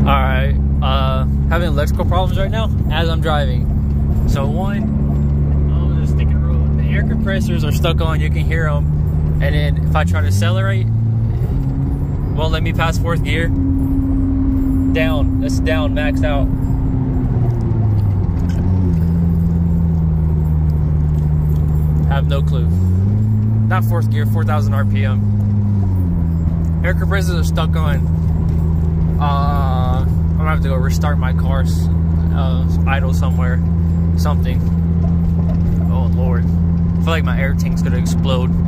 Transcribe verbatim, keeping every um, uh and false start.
Alright, uh, having electrical problems right now as I'm driving. So one, I'm just thinking real, the air compressors are stuck on, you can hear them. And then if I try to accelerate, won't let me pass fourth gear. Down, that's down, maxed out. Have no clue. Not fourth gear, four thousand R P M. Air compressors are stuck on. Uh, I'm gonna have to go restart my car, uh, idle somewhere, something. Oh Lord, I feel like my air tank's gonna explode.